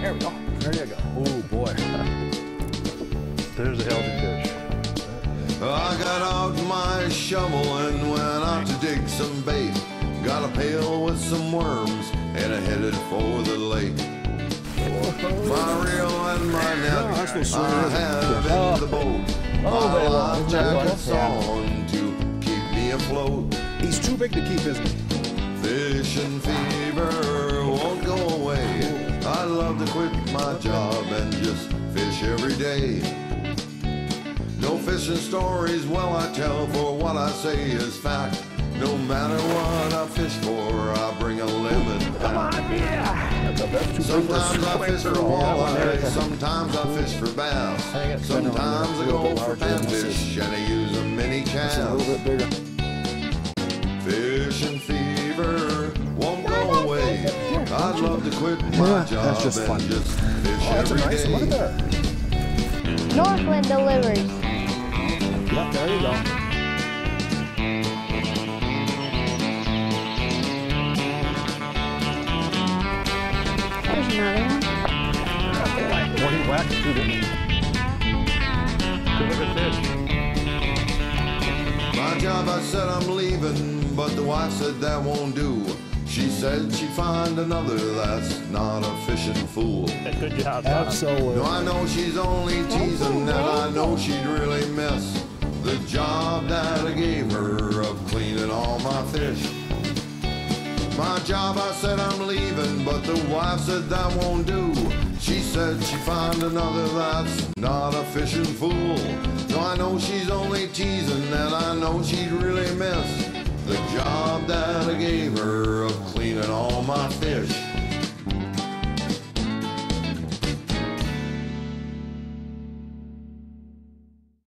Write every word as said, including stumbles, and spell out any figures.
There we go. There you go. Oh boy. There's a healthy fish. I got out my shovel and went out to dig some bait. Got a pail with some worms and I headed for the lake. My reel and my net I have in the boat. My life jacket's on to keep me afloat. He's too big to keep, isn't he? Fishing fever won't go away. I love to quit my job and just fish every day. No fishing stories, well I tell, for what I say is fact. No matter what I fish for, I bring a limit back. Sometimes I fish for walleye, sometimes I fish for bass. Sometimes I go for panfish and I use a mini cast. Fishing fever won't go away. I'd love to quit my job and just fish every day. Look at that. Northland delivers. Yep, there you go. There's another one. Well, he whacked it too, didn't he? Good looking fish. My job, I said I'm leaving, but the wife said that won't do. She said she'd find another that's not a fishing fool. Good job, Absolutely. No, I know she's only teasing, and I know she'd really miss the job that I gave her of cleaning all my fish. My job, I said I'm leaving, but the wife said that won't do. She said she'd find another that's not a fishing fool. So I know she's only teasing, and I know she'd really miss the job that I gave her of cleaning all my fish.